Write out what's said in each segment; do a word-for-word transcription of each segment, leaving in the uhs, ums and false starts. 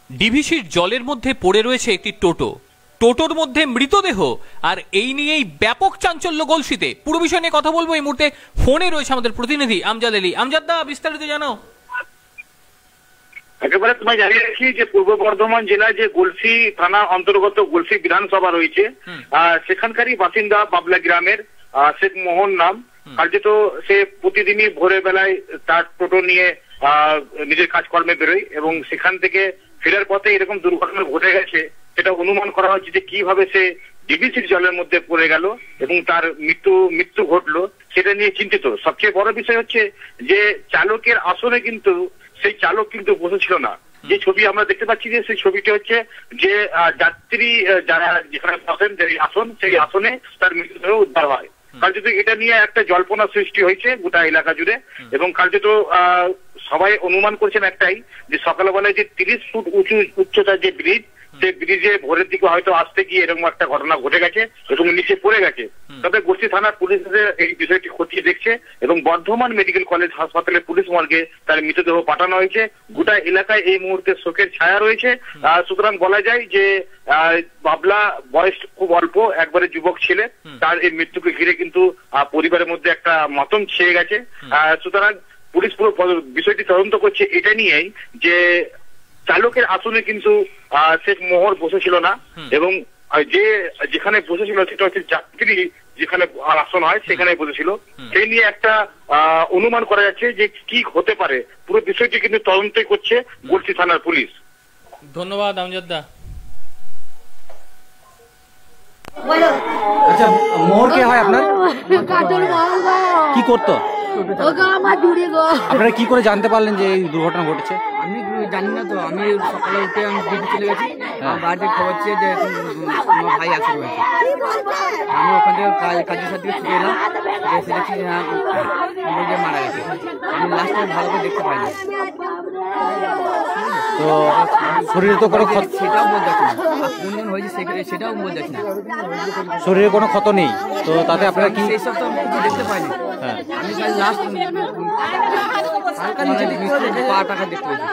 ডিভিসির জলের মধ্যে পড়ে রয়েছে একটি টোটো, টোটোর মধ্যে মৃতদেহ, আর এই নিয়েই ব্যাপক চাঞ্চল্য গলসিতে। পুরো বিষয় নিয়ে কথা বলবো। এই মুহূর্তে ফোনে রয়েছে আমাদের প্রতিনিধি আমজাদ আলী। আমজাদ দা, বিস্তারিত জানাও। একেবারে তোমায় জানিয়ে রাখি যে পূর্ব বর্ধমান জেলায় যে গলসি থানা অন্তর্গত গলসি বিধানসভা রয়েছে, সেখানকারই বাসিন্দা বাবলা গ্রামের শেখ মোহন নাম। কার্যত সে প্রতিদিনই ভোরের বেলায় তার টোটো নিয়ে আহ নিজের কাজকর্মে বেরোয় এবং সেখান থেকে ফেরার পথে এরকম দুর্ঘটনা ঘটে গেছে। সেটা অনুমান করা হচ্ছে যে কিভাবে সে ডিভিসির জলের মধ্যে পড়ে গেল এবং তার মৃত্যু মৃত্যু ঘটলো, সেটা নিয়ে চিন্তিত। সবচেয়ে বড় বিষয় হচ্ছে যে চালকের আসনে কিন্তু সেই চালক কিন্তু বসেছিল না। যে ছবি আমরা দেখতে পাচ্ছি যে সেই ছবিটি হচ্ছে যে যাত্রী যারা যেখানে বসেন যে আসন, সেই আসনে তার মৃতদেহ উদ্ধার হয়। কার্যত এটা নিয়ে একটা জল্পনা সৃষ্টি হয়েছে গোটা এলাকা জুড়ে এবং কার্যত আহ সবাই অনুমান করছেন একটাই, যে সকালবেলায় যে তিরিশ ফুট উঁচু উচ্চতার যে ব্রিজ, সেই ব্রিজে ভোরের দিকে হয়তো আসতে গিয়ে এরকম একটা ঘটনা ঘটে গেছে এবং নিচে পড়ে গেছে। তবে গলসি থানার পুলিশ এই বিষয়টি খতিয়ে দেখছে এবং বর্ধমান মেডিকেল কলেজ হাসপাতালে পুলিশ মর্গে তার মৃতদেহ পাঠানো হয়েছে। গোটা এলাকায় এই মুহূর্তে শোকের ছায়া রয়েছে। সুতরাং বলা যায় যে বাবলা বয়স খুব অল্প, একবারে যুবক ছেলে, তার এই মৃত্যুকে ঘিরে কিন্তু পরিবারের মধ্যে একটা মাতম ছেয়ে গেছে। সুতরাং পুলিশ পুরো বিষয়টি তদন্ত করছে এটা নিয়েই যে চালকের আসনে কিন্তু শেখ মোহর বসেছিল না এবং যে যেখানে বসেছিল সেটা হচ্ছে যাত্রী যেখানে আসন হয় সেখানে বসেছিল। সেই নিয়ে একটা আহ অনুমান করা যাচ্ছে যে কি হতে পারে। পুরো বিষয়টি কিন্তু তদন্তই করছে গলসি থানার পুলিশ। ধন্যবাদ আমজাদ দা। আচ্ছা, মোহর কে হয় আপনার? কি করতো? আপনারা কি করে জানতে পারলেন যে এই দুর্ঘটনা ঘটেছে? আমি জানি না তো, আমি সকালে উঠে আমি ডিউটি চলে গেছি, বাড়িতে খবর চেয়ে যে আমার ভাই আসে রয়েছে। আমি ওখান থেকে কাজের সাথে ছুটে এলাম, এসে দেখছি যে মারা গেছে। আমি লাস্টে ভালো করে দেখতে পাইনি। তো শরীরে তো কোনো ক্ষত, সেটাও বলতে পারছি না, কোন দিন হয়েছে সেটাও বলতে পারছি না। শরীরে কোনো ক্ষত নেই, তো তাতে আপনারা কি? এইসব তো আমি কিছু দেখতে পাইনি। হ্যাঁ, আমি লাস্ট হালকা নিচে পা টাকা দেখতে পেয়েছি,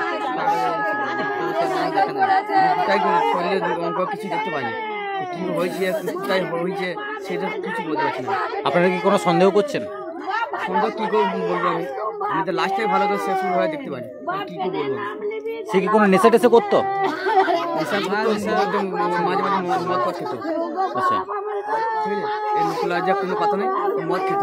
শরীরের অঙ্ক কিছু দেখতে পাইনি। কি হয়েছে কোথায় হয়েছে সেটা কিছু বলতে পারছি না। আপনারা কি কোনো সন্দেহ করছেন? সন্দেহ কি করে বলবো? আমি আমি তো লাস্টে ভালো করে শেষ হয়ে দেখতে পারি, কি করে বলবো? সে কি কোনো নেশা টেশা করতো? নেশা করতো, মাঝে মাঝে মদ ফদ খেত। আচ্ছা, ঠিক আছে, এই লজ্জা কোনো কথা নেই, মদ খেত।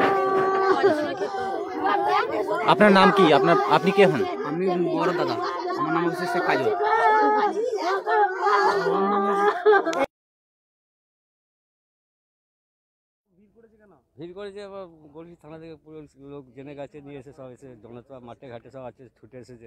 আপনার নাম কি? আপনার আপনি কে হন? আমি বড় দাদা, আমার নাম হচ্ছে শেখ কাজল। ভিড় করেছে, আবার গলসি থানা থেকে পুরো লোক জেনে গেছে, নিয়ে এসে সব এসে জনতা মাঠে ঘাটে সব আছে, ছুটে এসেছে।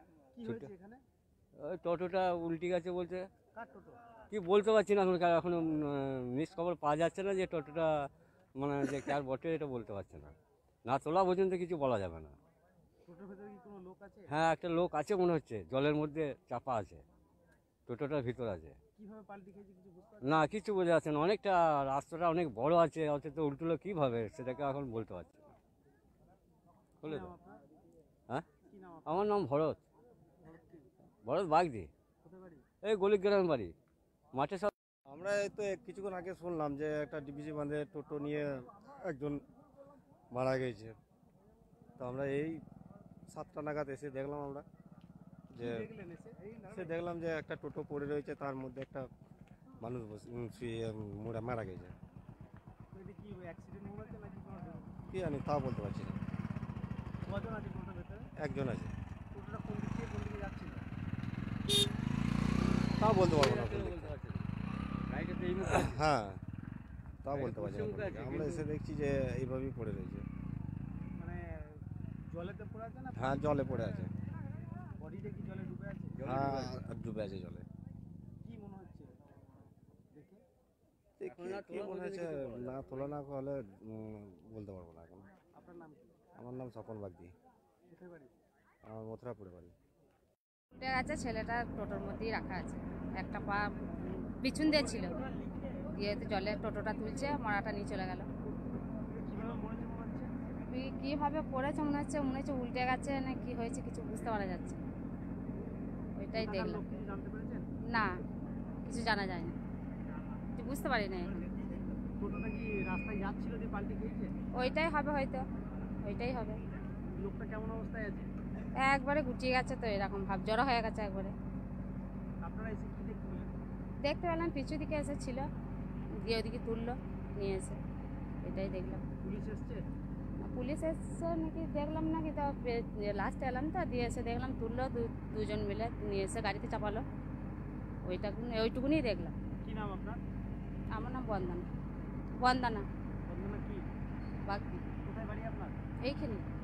ওই টোটোটা উল্টে গেছে বলছে, কি বলতে পারছি না এখন, এখনো নিউজ খবর পাওয়া যাচ্ছে না যে টোটোটা মানে যে কার বটে এটা বলতে পারছে না, না তোলা পর্যন্ত কিছু বলা যাবে না। হ্যাঁ, একটা লোক আছে মনে হচ্ছে, জলের মধ্যে চাপা আছে, টোটোটার ভিতর আছে। না কিছু বোঝা যাচ্ছে না, অনেকটা রাস্তাটা অনেক বড় আছে, অথচ উল্টোলো কীভাবে সেটাকে এখন বলতে পারছি না। বলে তো, হ্যাঁ, আমার নাম ভরত, ভরত বাগদি, এই গলিগ্রামের বাড়ি, মাঠে সব। আমরা এই তো কিছুক্ষণ আগে শুনলাম যে একটা ডিভিসি বাঁধে টোটো নিয়ে একজন মারা গেছে। তো আমরা এই সাতটা নাগাদ এসে দেখলাম আমরা যে সে দেখলাম যে একটা টোটো পড়ে রয়েছে, তার মধ্যে একটা মানুষ শুয়ে মারা গেছে। কি জানি তা বলতে পারছি না। একজন আছে, তা বলতে পারবো না। হ্যাঁ, তা বলতে পারছি না। আমরা এসে দেখছি যে এইভাবেই পড়ে রয়েছে। হ্যাঁ, জলে পড়ে আছে। হ্যাঁ, ডুবে আছে জলে। কি মনে হচ্ছে না তোলা না হলে বলতে পারবো না এখন। আমার নাম স্বপন বাগদি, আমার মথুরাপুরে বাড়ি। উঠে গেছে, ছেলেটা টোটোর মধ্যেই রাখা আছে, একটা পা পিছন দিয়ে ছিল, দিয়ে জলে টোটোটা তুলছে, মারাটা নিয়ে চলে গেল। কিভাবে পড়েছে মনে হচ্ছে, মনে হচ্ছে উল্টে গেছে না কি হয়েছে কিছু বুঝতে পারা যাচ্ছে। ওই এটাই দেখলাম। না, কিছু জানা যায় না, কিছু বুঝতে পারি না এখন। টোটোটা কি রাস্তায় যাচ্ছিল যে পাল্টি খেয়েছে? ওইটাই হবে হয়তো, ওইটাই হবে। লোকটা কেমন অবস্থায় আছে? একবারে গুটিয়ে গেছে তো, এরকম ভাব জড়ো হয়ে গেছে একবারে। আপনারা এসে কি দেখতে পেলেন? দেখতে পেলাম পিছু দিকে এসেছিল, দিয়ে ওদিকে তুললো নিয়ে এসে, এটাই দেখলাম। পুলিশ এসছে? পুলিশ এসছে নাকি দেখলাম না, কিন্তু লাস্টে এলাম তো, দিয়ে এসে দেখলাম তুললো দু- দুজন মিলে নিয়ে এসে গাড়িতে চাপালো, ওইটাকু ওইটুকুনি দেখলাম। কি নাম আপনার? আমার নাম বন্দনা, বন্দনা বন্দনা কি? বাগদি, কোথায় বাড়ি আপনার? এইখানে।